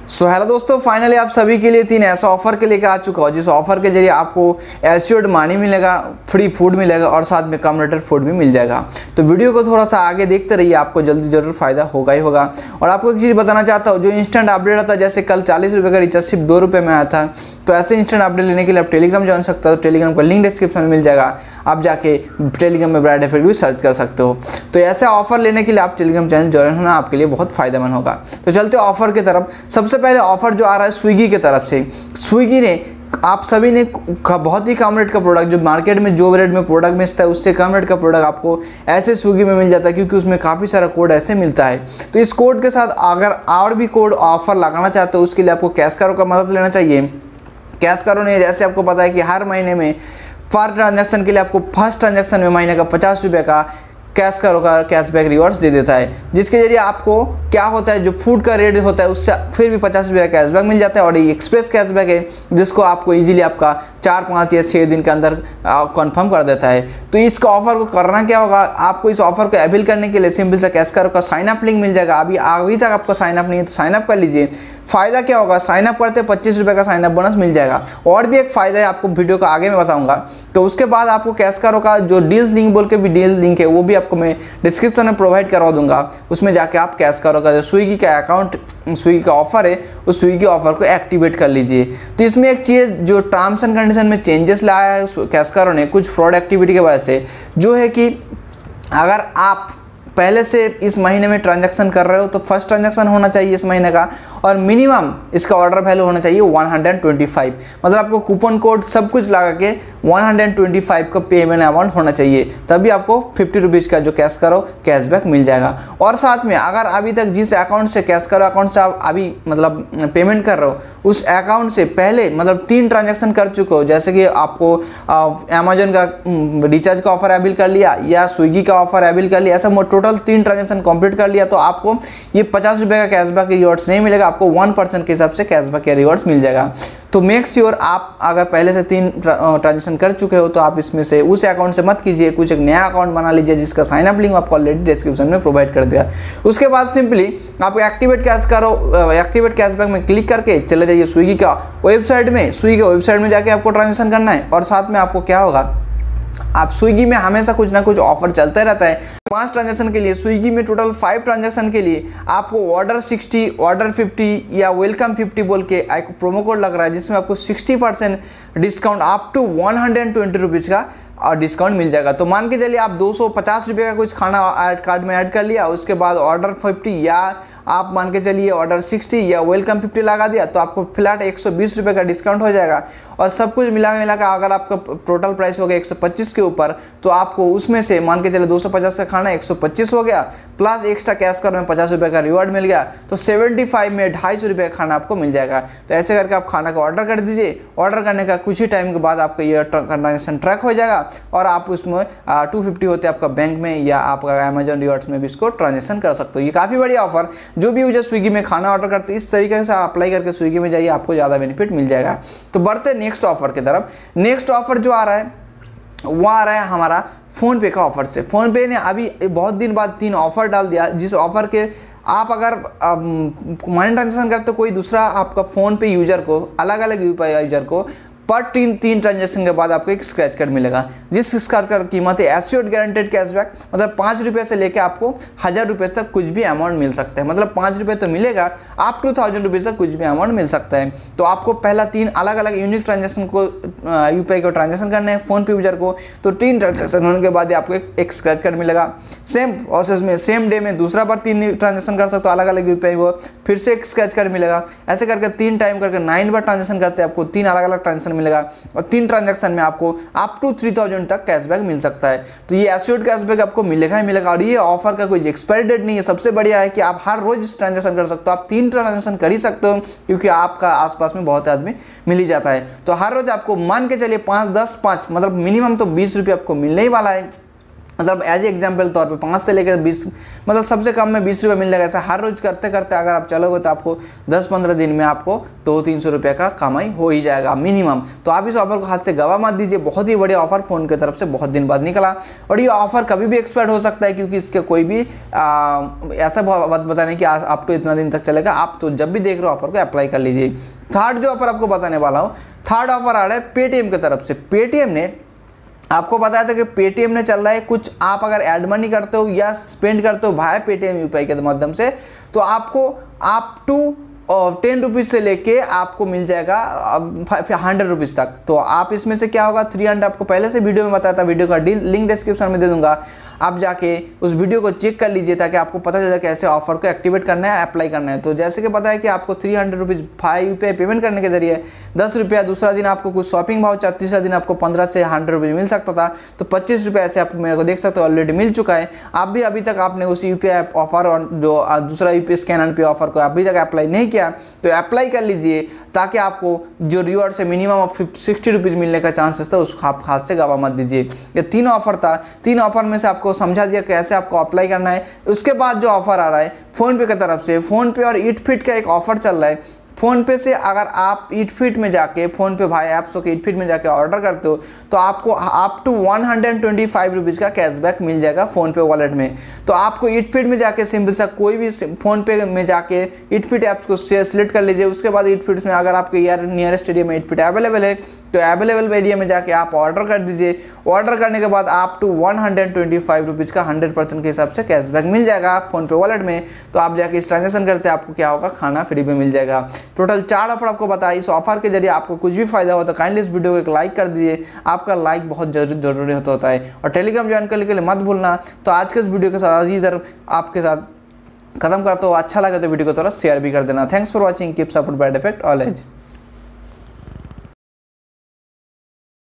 Hello दोस्तों, finally आप सभी के लिए 3 ऐसा ऑफर के लेकर आ चुका हूँ जिस ऑफर के जरिए आपको एश्योर्ड मनी मिलेगा, फ्री फूड मिलेगा और साथ में कम रेटेड फूड भी मिल जाएगा। तो वीडियो को थोड़ा सा आगे देखते रहिए, आपको जल्दी जरूर फायदा होगा ही होगा। और आपको एक चीज़ बताना चाहता हूँ, जो इंस्टेंट अपडेट आता है, जैसे कल 40 रुपये का रिचार्ज सिर्फ 2 रुपये में आया था, तो ऐसे इंस्टेंट अपडेट लेने के लिए आप टेलीग्राम जान सकते हो। टेलीग्राम का लिंक डिस्क्रिप्शन में मिल जाएगा, आप जाके टेलीग्राम में ब्राइड इफेक्ट भी सर्च कर सकते हो। तो ऐसा ऑफर लेने के लिए आप टेलीग्राम चैनल ज्वाइन होना आपके लिए बहुत फायदेमंद होगा। तो चलते ऑफर की तरफ। सबसे पहले ऑफर जो आ रहा है स्विगी की तरफ से। स्विगी ने आप सभी ने बहुत ही कम रेट का प्रोडक्ट, जो मार्केट में जो रेट में प्रोडक्ट बेचता है उससे कम रेट का प्रोडक्ट आपको ऐसे स्विगी में मिल जाता है, क्योंकि उसमें काफ़ी सारा कोड ऐसे मिलता है। तो इस कोड के साथ अगर और भी कोड ऑफर लगाना चाहते हो, उसके लिए आपको कैश कारो का मदद लेना चाहिए। कैश कारो ने जैसे आपको पता है कि हर महीने में पर ट्रांजैक्शन के लिए आपको फर्स्ट ट्रांजैक्शन में महीने का 50 रुपये का कैश कारो का कैशबैक रिवॉर्ड्स दे देता है, जिसके जरिए आपको क्या होता है, जो फूड का रेट होता है उससे फिर भी 50 रुपये का कैशबैक मिल जाता है। और ये एक्सप्रेस कैशबैक है, जिसको आपको इजीली आपका 4, 5 या 6 दिन के अंदर कंफर्म कर देता है। तो इसका ऑफर को करना क्या होगा, आपको इस ऑफर को अवेल करने के लिए सिंपल सा कैश कारो का साइन अप लिंक मिल जाएगा। अभी तक आपको साइन अप नहीं है तो साइन अप कर लीजिए। फ़ायदा क्या होगा, साइन अप करते 25 रुपये का साइन अप बोनस मिल जाएगा। और भी एक फ़ायदा है, आपको वीडियो का आगे में बताऊंगा। तो उसके बाद आपको कैश कारो का जो डील्स लिंक बोल के भी डील लिंक है, वो भी आपको मैं डिस्क्रिप्शन में प्रोवाइड करवा दूंगा। उसमें जाके आप कैश कारो का जो स्विगी का अकाउंट, स्विगी का ऑफर है, उस स्विगी ऑफर को एक्टिवेट कर लीजिए। तो इसमें एक चीज़ जो टर्म्स एंड कंडीशन में चेंजेस लाया है कैश कारो ने कुछ फ्रॉड एक्टिविटी की वजह से, जो है कि अगर आप पहले से इस महीने में ट्रांजैक्शन कर रहे हो तो फर्स्ट ट्रांजैक्शन होना चाहिए इस महीने का, और मिनिमम इसका ऑर्डर वैल्यू होना चाहिए 125। मतलब आपको कूपन कोड सब कुछ लगा के 125 का पेमेंट अमाउंट होना चाहिए, तभी आपको 50 रुपीज़ का जो कैश करो कैशबैक मिल जाएगा। और साथ में अगर अभी तक जिस अकाउंट से कैश करो अकाउंट से आप अभी मतलब पेमेंट कर रहे हो, उस अकाउंट से पहले मतलब 3 ट्रांजैक्शन कर चुके हो, जैसे कि आपको अमेजोन का रिचार्ज का ऑफर अवेल कर लिया या स्विगी का ऑफर अवेल कर लिया, ऐसा टोटल 3 ट्रांजैक्शन कंप्लीट कर लिया, तो आपको ये 50 रुपये का कैशबैक रिवॉर्ड्स नहीं मिलेगा, आपको 1% के हिसाब से कैशबैक के रिवॉर्ड्स मिल जाएगा। तो मेक श्योर आप अगर पहले से 3 ट्रांजैक्शन कर चुके हो तो आप इसमें से उस अकाउंट से मत कीजिए, कुछ एक नया अकाउंट बना लीजिए, जिसका साइन अप लिंक आपको ऑलरेडी डिस्क्रिप्शन में प्रोवाइड कर दिया। उसके बाद सिंपली आपको एक्टिवेट कैशबैक में क्लिक करके चले जाइए स्विगी का वेबसाइट में। स्विगी का वेबसाइट में जाके आपको ट्रांजैक्शन करना है, और साथ में आपको क्या होगा, आप स्विगी में हमेशा कुछ ना कुछ ऑफर चलता रहता है। 5 ट्रांजैक्शन के लिए स्विगी में टोटल 5 ट्रांजैक्शन के लिए आपको ऑर्डर 60, ऑर्डर 50 या वेलकम 50 बोल के एक प्रोमो कोड लग रहा है, जिसमें आपको 60% डिस्काउंट अप टू 120 रुपीज़ का और डिस्काउंट मिल जाएगा। तो मान के चलिए आप 250 रुपये का कुछ खाना कार्ड में ऐड कर लिया, उसके बाद ऑर्डर 50 या आप मान के चलिए ऑर्डर 60 या वेलकम 50 लगा दिया, तो आपको फ्लैट 120 रुपये का डिस्काउंट हो जाएगा। और सब कुछ मिला के अगर आपका टोटल प्राइस हो गया 125 के ऊपर, तो आपको उसमें से मान के चलिए 250 का खाना 125 हो गया, प्लस एक्स्ट्रा कैश कर में 50 रुपये का रिवॉर्ड मिल गया, तो 75 में 250 रुपये का खाना आपको मिल जाएगा। तो ऐसे करके आप खाना का ऑर्डर कर दीजिए। ऑर्डर करने का कुछ ही टाइम के बाद आपका ये ट्रांजेक्शन ट्रैक हो जाएगा, और आप उसमें 250 होते हैं आपका बैंक में या आपका अमेजोन रिवॉर्ड्स में भी इसको ट्रांजेक्शन कर सकते हो। ये काफ़ी बढ़िया ऑफर, जो भी यूजर स्विगी में खाना ऑर्डर करते हैं इस तरीके से अप्लाई करके स्विगी में जाइए, आपको ज़्यादा बेनिफिट मिल जाएगा। तो बढ़ते नेक्स्ट ऑफर की तरफ। नेक्स्ट ऑफर जो आ रहा है वो आ रहा है हमारा फ़ोन पे का ऑफर से। फ़ोन पे ने अभी बहुत दिन बाद 3 ऑफर डाल दिया, जिस ऑफर के आप अगर मनी ट्रांजेक्शन करते हो कोई दूसरा आपका फ़ोन पे यूजर को, अलग अलग यूपीआई यूजर को, पर 3 ट्रांजेक्शन के बाद आपको एक स्क्रैच कार्ड मिलेगा, जिस स्क्रैच कार्ड की कीमत है एश्योर्ड गारंटेड कैशबैक। मतलब 5 रुपये से लेकर आपको 1000 रुपये तक कुछ भी अमाउंट मिल सकता है। मतलब 5 रुपये तो मिलेगा, अप टू 1000 रुपीज़ तक कुछ भी अमाउंट मिल सकता है। तो आपको पहला 3 अलग अलग यूनिक ट्रांजेक्शन को यूपीआई को ट्रांजेक्शन करना है फ़ोन पे यूजर को, तो 3 ट्रांजेक्शन होने के बाद आपको एक स्क्रैच कार्ड मिलेगा। सेम प्रोसेस में सेम डे में दूसरा बार 3 ट्रांजेक्शन कर सकते हो अलग अलग यूपीआई को, फिर से एक स्क्रैच कार्ड मिलेगा। ऐसे करके 3 टाइम करके 9 बार ट्रांजेक्शन करते हैं, आपको 3 अलग अलग ट्रांजेक्शन मिलेगा, और 3 ट्रांजैक्शन में आपको अप टू 3000 तक कैशबैक मिल सकता है। तो ये एश्योर्ड कैशबैक आपको मिलेगा ही मिलेगा, और ये ऑफर का कोई एक्सपायरी डेट नहीं है। सबसे बढ़िया है कि आप हर रोज ट्रांजैक्शन कर सकते हो, आप 3 ट्रांजैक्शन कर ही सकते हो, क्योंकि आपका आसपास में बहुत आदमी मिल ही जाता है। तो हर रोज आपको मान के चलिए 5, 10, 5 मतलब मिनिमम तो 20 रुपये आपको मिलने ही वाला है। मतलब एज एग्जाम्पल तौर पे 5 से लेकर 20 मतलब सबसे कम में 20 रुपये मिल जाएगा। ऐसा हर रोज करते करते अगर आप चलोगे तो आपको 10-15 दिन में आपको 200-300 रुपये का कमाई हो ही जाएगा मिनिमम। तो आप इस ऑफर को हाथ से गवा मत दीजिए, बहुत ही बढ़िया ऑफर फ़ोन की तरफ से बहुत दिन बाद निकला और ये ऑफर कभी भी एक्सपायर हो सकता है, क्योंकि इसके कोई भी ऐसा बात बताने कि आपको इतना दिन तक चलेगा। आप तो जब भी देख रहे हो ऑफर को अप्लाई कर लीजिए। थर्ड जो ऑफर आपको बताने वाला हूँ, थर्ड ऑफर आ रहा है पेटीएम की तरफ से। पेटीएम ने आपको बताया था कि पेटीएम ने चल रहा है कुछ, आप अगर एड मनी करते हो या स्पेंड करते हो भाई पेटीएम यूपीआई के माध्यम से, तो आपको अप टू 10 रुपीज़ से लेके आपको मिल जाएगा 100 रुपीज़ तक। तो आप इसमें से क्या होगा 300, आपको पहले से वीडियो में बताया था, वीडियो का लिंक डिस्क्रिप्शन में दे दूंगा, आप जाके उस वीडियो को चेक कर लीजिए ताकि आपको पता चले कैसे ऑफर को एक्टिवेट करना है, अप्लाई करना है। तो जैसे कि पता है कि आपको 300 रुपीज़ यूपीआई पेमेंट करने के जरिए 10 रुपया, दूसरा दिन आपको कुछ शॉपिंग भाव, तीसरा दिन आपको 15 से 100 रुपये मिल सकता था, तो 25 रुपये ऐसे आपको मेरे को देख सकते हो ऑलरेडी मिल चुका है। आप भी अभी तक आपने उस यूपीआई ऑफर और जो दूसरा UPI scan and pay offer को अभी तक अप्लाई नहीं किया तो अप्लाई कर लीजिए, ताकि आपको जो रिवॉर्ड से मिनिमम 60 रुपीज़ मिलने का चांसेस था उसको आप हाथ से गवा मत दीजिए। ये 3 ऑफर था, 3 ऑफर में से आपको समझा दिया कैसे आपको अप्लाई करना है। उसके बाद जो ऑफर आ रहा है फ़ोन पे की तरफ से, फ़ोन पे और ईट फिट का एक ऑफर चल रहा है। फ़ोन पे से अगर आप ईट फिट में जाके, फ़ोन पे भाई ऐप्स के ईट फिट में जाके ऑर्डर करते हो तो आपको अप टू 125 रुपीज़ का कैशबैक मिल जाएगा फ़ोन पे वॉलेट में। तो आपको ईट फिट में जाके सिंपल सा कोई भी फ़ोन पे में जाके ईट फिट ऐप्स को सिलेक्ट कर लीजिए। उसके बाद ईट फिट्स में अगर आपके यार नियरेस्ट एरिया में ईट फिट अवेलेबल है तो अवेलेबल एरिया में जाके आप ऑर्डर कर दीजिए। ऑर्डर करने के बाद आप टू 125 रुपीज़ का 100% के हिसाब से कैशबैक मिल जाएगा फ़ोन पे वॉलेट में। तो आप जाके इस ट्रांजेक्शन करते हैं, आपको क्या होगा, खाना फ्री में मिल जाएगा। टोटल 4 ऑफर आपको बताया। इस ऑफर के जरिए आपको कुछ भी फायदा हो तो काइंडली इस वीडियो को एक लाइक कर दीजिए, आपका लाइक बहुत जरूरी होता है। और टेलीग्राम ज्वाइन करने के लिए मत भूलना। तो आज के इस वीडियो के साथ इधर आपके साथ खत्म करता हूँ। अच्छा लगे तो वीडियो को थोड़ा शेयर भी कर देना। Thanks for watching, keep support by defect always.